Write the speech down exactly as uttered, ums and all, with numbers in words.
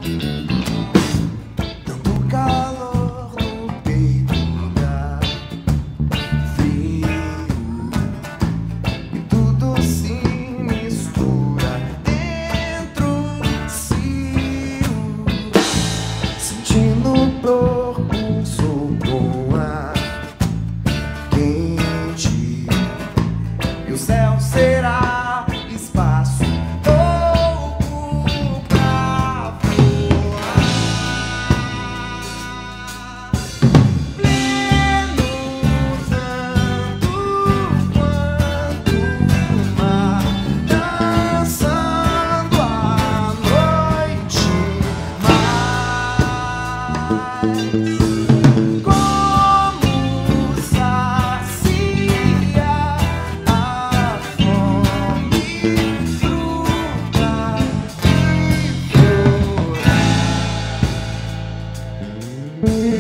Tanto calor no peito dá frio e tudo se mistura dentro de si, sentindo o corpo um soco ar quente e o céu será espaço pouco pra voar. Pleno tanto quanto o mar, dançando a noite mais. Como sacia a fome, fruta e flor.